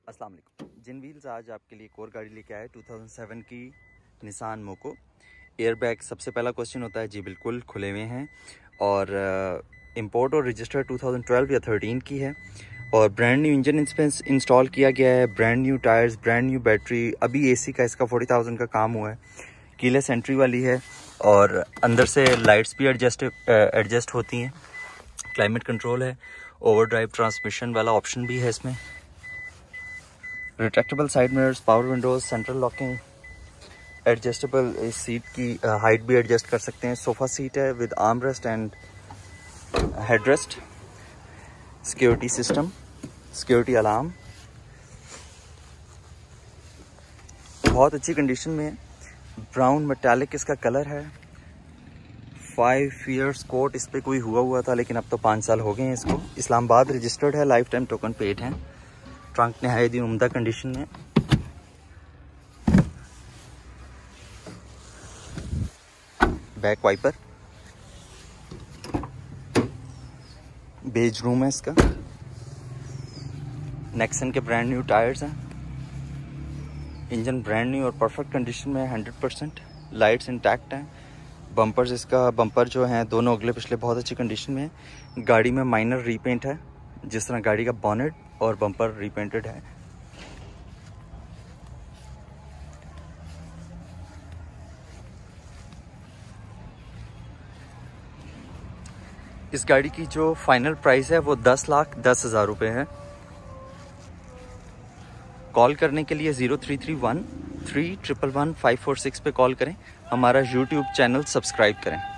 अस्सलाम वालेकुम। जिन व्हील्स आज आपके लिए एक और गाड़ी लेके आए 2007 की निसान मोको। एयरबैग सबसे पहला क्वेश्चन होता है, जी बिल्कुल खुले हुए हैं और इंपोर्ट और रजिस्टर 2012 या 13 की है और ब्रांड न्यू इंजन इंस्टॉल किया गया है, brand new tyres, brand new battery. अभी एसी का इसका 40,000 का काम हुआ है, कीलेस एंट्री वाली है और अंदर से लाइट्स भी एडजस्ट होती हैं, क्लाइमेट कंट्रोल है, ओवरड्राइव ट्रांसमिशन वाला ऑप्शन भी है इसमें, retractable side mirrors, power windows, central locking, adjustable seat की हाइट भी एडजस्ट कर सकते हैं, सोफ़ा सीट है with arm rest and headrest, security system, security alarm, बहुत अच्छी कंडीशन में है, ब्राउन मेटालिक इसका कलर है। 5 years कोट इस पर कोई हुआ था लेकिन अब तो 5 साल हो गए हैं इसको। इस्लामाबाद रजिस्टर्ड है, लाइफ टाइम टोकन पेड है, ट्रंक नहायत ही उम्दा कंडीशन में। बैक वाइपर, बेज रूम है इसका, नेक्सन के ब्रांड न्यू टायर्स हैं, इंजन ब्रांड न्यू और परफेक्ट कंडीशन में है 100%, लाइट्स इंटैक्ट हैं, बम्पर्स इसका बम्पर जो हैं दोनों अगले पिछले बहुत अच्छी कंडीशन में है। गाड़ी में माइनर रीपेंट है, जिस तरह गाड़ी का बॉनेट और बम्पर रीपेंटेड है। इस गाड़ी की जो फाइनल प्राइस है वो 10,10,000 रुपये है। कॉल करने के लिए 0331 3111546 पे कॉल करें। हमारा YouTube चैनल सब्सक्राइब करें।